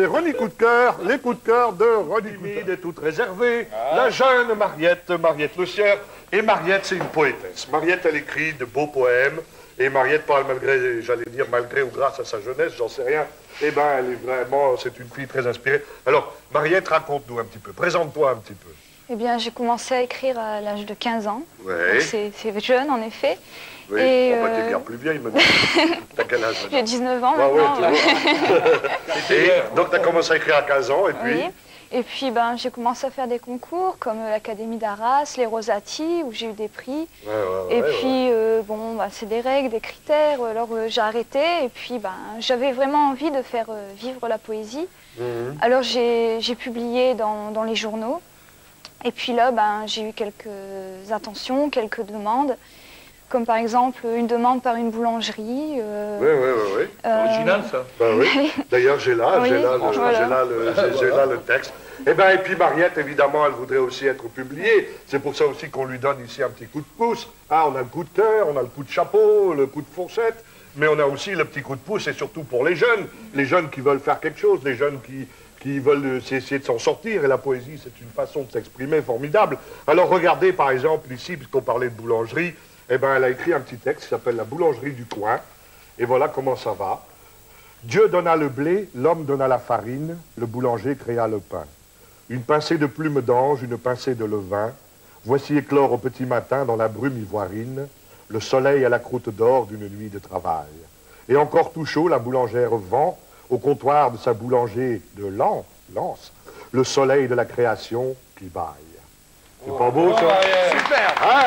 Ronnie Coup de cœur, les coups de cœur de Ronnie Coup de cœur. Et toute réservée, la jeune Mariette, Mariette Lussière. Et Mariette, c'est une poétesse. Mariette, elle écrit de beaux poèmes. Et Mariette parle malgré, j'allais dire, malgré ou grâce à sa jeunesse, j'en sais rien. Eh ben, elle est vraiment, c'est une fille très inspirée. Alors, Mariette, raconte-nous un petit peu, présente-toi un petit peu. Eh bien, j'ai commencé à écrire à l'âge de 15 ans. Ouais. C'est jeune, en effet. Oui, et t'es bien plus vieille, maintenant. T'as quel âge maintenant? J'ai 19 ans Ah, maintenant. Et donc, t'as commencé à écrire à 15 ans, et puis... Oui. Et puis, ben, j'ai commencé à faire des concours, comme l'Académie d'Arras, les Rosati, où j'ai eu des prix. Et puis, bon, bah, c'est des règles, des critères. Alors, j'ai arrêté. Et puis, ben, j'avais vraiment envie de faire vivre la poésie. Alors, j'ai publié dans les journaux. Et puis là, ben, j'ai eu quelques attentions, quelques demandes. Comme par exemple une demande par une boulangerie. Oui. Original, ça. Ben oui. D'ailleurs, j'ai là, Oui, j'ai là voilà. le texte. Et ben, et puis Mariette, évidemment, elle voudrait aussi être publiée. C'est pour ça aussi qu'on lui donne ici un petit coup de pouce. Ah, on a le coup de cœur, on a le coup de chapeau, le coup de fourchette. Mais on a aussi le petit coup de pouce, et surtout pour les jeunes qui veulent faire quelque chose, les jeunes qui veulent essayer de s'en sortir. Et la poésie, c'est une façon de s'exprimer formidable. Alors regardez, par exemple, ici, puisqu'on parlait de boulangerie, eh ben, elle a écrit un petit texte qui s'appelle « La boulangerie du coin ». Et voilà comment ça va. Dieu donna le blé, l'homme donna la farine, le boulanger créa le pain. Une pincée de plumes d'ange, une pincée de levain. Voici éclore au petit matin dans la brume ivoirine, le soleil à la croûte d'or d'une nuit de travail. Et encore tout chaud, la boulangère vend, au comptoir de sa boulanger de lance, le soleil de la création qui baille. C'est pas beau, ça? Super! Hein?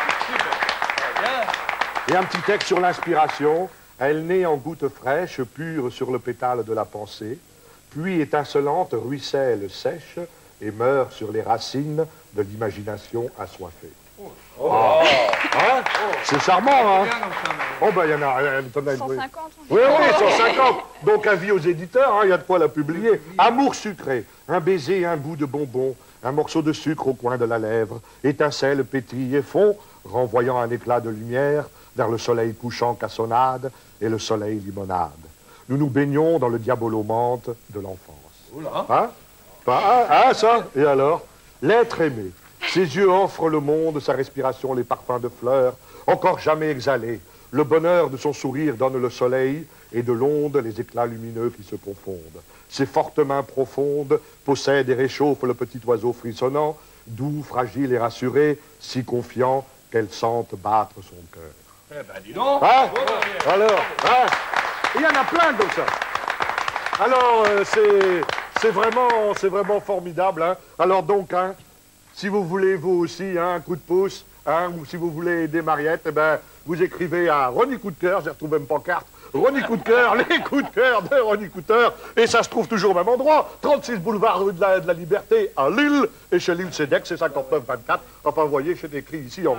Et un petit texte sur l'inspiration. Elle naît en gouttes fraîches, pure sur le pétale de la pensée, puis étincelante, ruisselle, sèche, et meurt sur les racines de l'imagination assoiffée. Hein? C'est charmant, hein? Oh, ben, il y en a... 150. Oui, 150. Donc, avis aux éditeurs, il y a de quoi la publier. Amour sucré, un baiser, un bout de bonbon, un morceau de sucre au coin de la lèvre, étincelle, pétille et fond, renvoyant un éclat de lumière vers le soleil couchant cassonade et le soleil limonade. Nous nous baignons dans le diabolomante de l'enfance. Hein? Ça? Et alors? L'être aimé. Ses yeux offrent le monde, sa respiration les parfums de fleurs, encore jamais exhalés. Le bonheur de son sourire donne le soleil et de l'onde les éclats lumineux qui se confondent. Ses fortes mains profondes possèdent et réchauffent le petit oiseau frissonnant, doux, fragile et rassuré, si confiant qu'elle sente battre son cœur. Eh ben, dis donc. Hein? Alors, hein? Il y en a plein comme ça. Alors, c'est vraiment formidable. Hein? Alors donc, hein, si vous voulez vous aussi un coup de pouce, hein, ou si vous voulez aider Mariette, eh ben, vous écrivez à Ronnie Coup de cœur, j'ai retrouvé même pancarte, Ronnie Coup de cœur, les coups de cœur de Ronnie Coup de cœur, et ça se trouve toujours au même endroit, 36 boulevard rue de la Liberté à Lille, et chez Lille c'est Dex, c'est 5924. Enfin, vous voyez, c'est écrit ici en...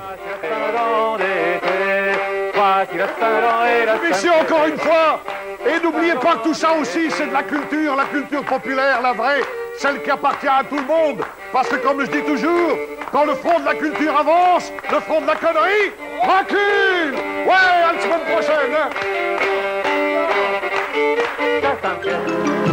Ici encore une fois, et n'oubliez pas que tout ça aussi, c'est de la culture populaire, la vraie, celle qui appartient à tout le monde. Parce que comme je dis toujours, quand le front de la culture avance, le front de la connerie recule. Ouais, à la semaine prochaine. Hein.